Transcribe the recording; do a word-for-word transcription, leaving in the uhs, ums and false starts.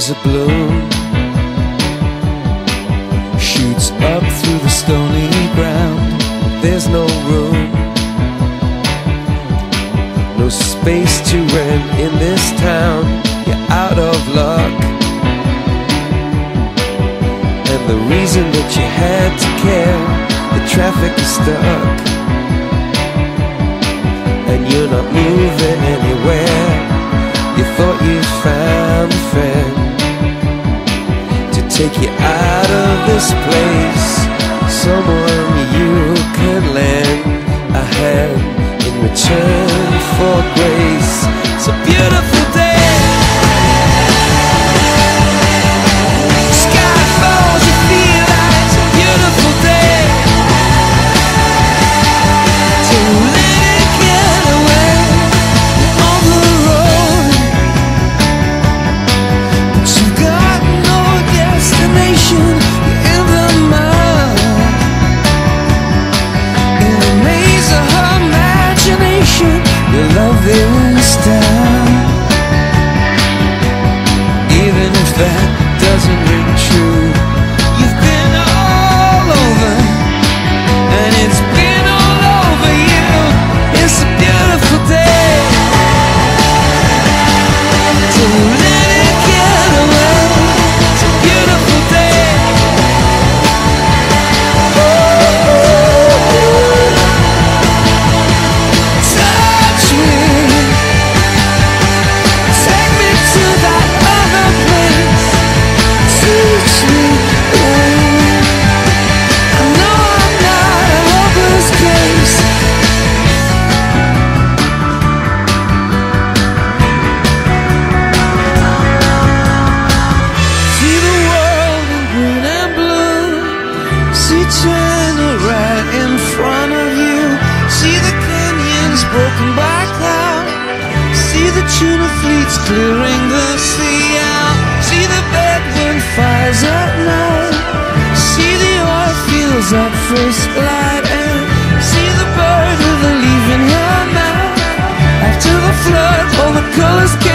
rose of bloom shoots up through the stony ground. There's no room, no space to rent in this town. You're out of luck, and the reason that you had to care, the traffic is stuck, and you're not moving anywhere. You thought you found a friend to take you out of this place, someone you could lend a hand in return for grace. It's a beautiful day. Sky falls, you feel like it's a beautiful day. To let it get away on the road, but you've got no destination. You're in the mud, in the maze of her imagination. Your love is down, even if that doesn't ring true. You've been all over, and it's been all over you. It's a beautiful day to let it get away. It's a beautiful day. Touch me, take me to that other place. Teach me, oh, I know I'm not a hopeless case. See the world in green and blue. See China right in front of you. See the canyons broken by cloud. See the tuna fleets clearing the sea out. See the bedroom fires at night. See the oil fields at first light. And see the bird with a leaf in her mouth. After the flood, all the colors came.